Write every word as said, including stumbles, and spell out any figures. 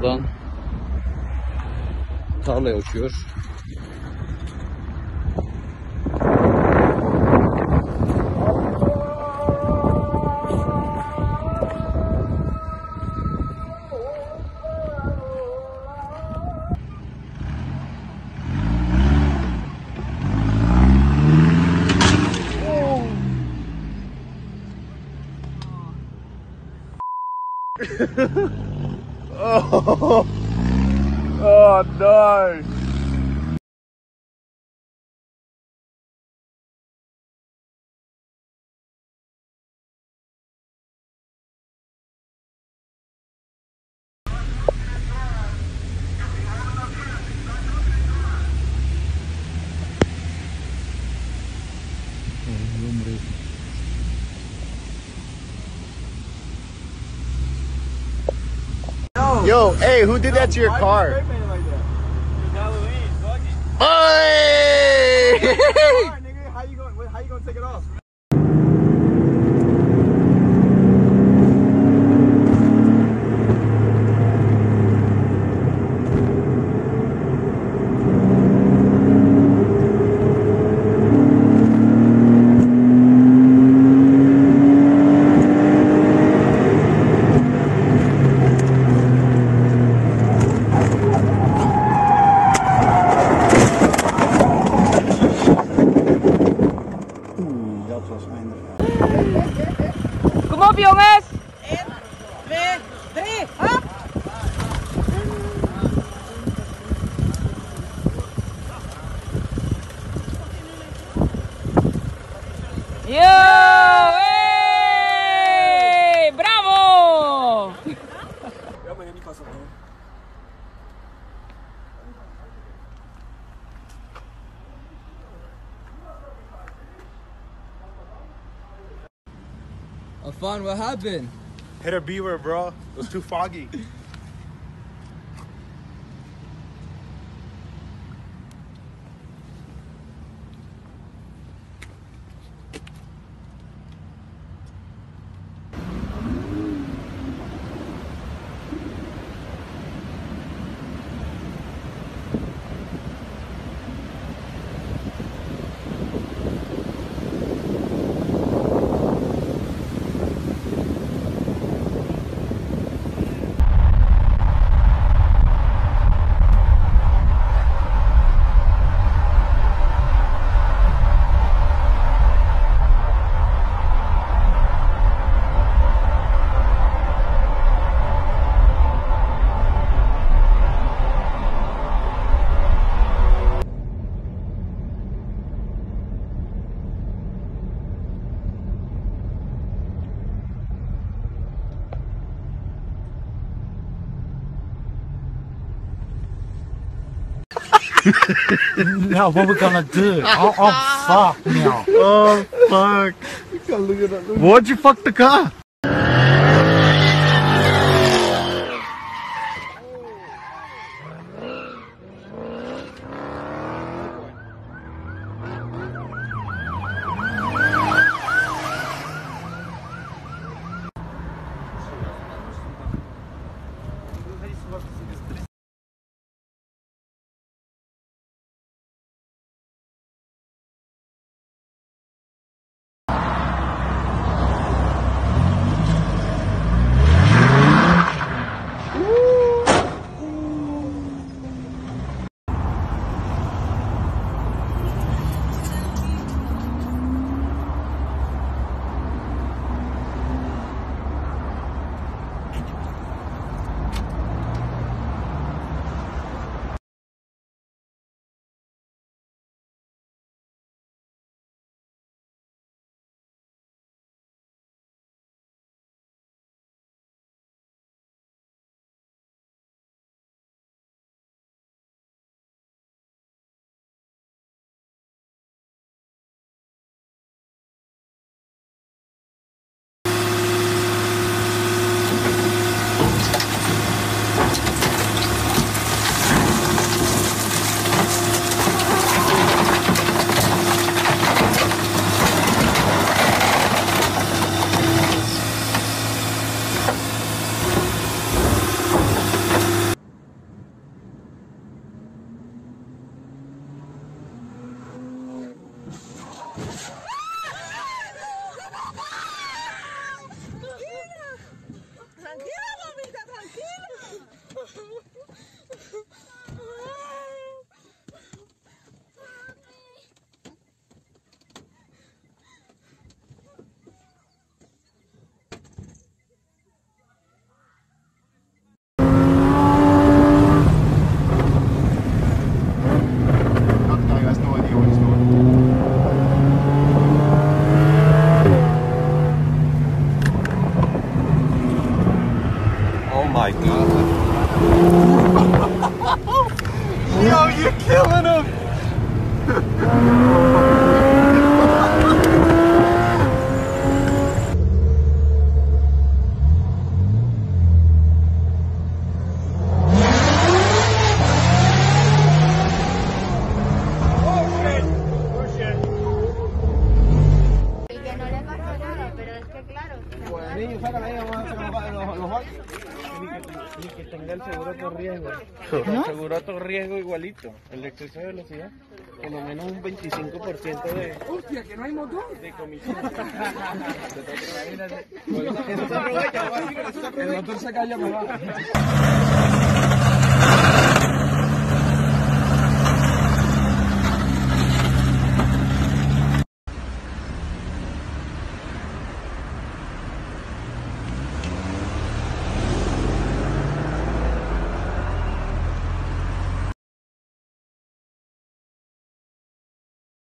Oradan tarlaya uçuyor. Oh, oh no. Yo, hey, who did that to your car? Hey! How you going? How you going to take it off? Kom op jongens! één, twee, drie, hop! Yo! Hey! Bravo! Afan, what happened? Hit a beaver, bro. It was too foggy. Now what we gonna do? Oh, oh fuck now. Oh, fuck. Why'd you fuck the car? que claro. Pues niño, sácala ahí, vamos a hacer los, los, los baños. Ni que tenga el seguro por riesgo. El seguro por riesgo igualito. El exceso de velocidad. Por lo menos un veinticinco por ciento de... Hostia, que no hay motor. De comisión. Eso se aprovecha, el motor se calla para abajo.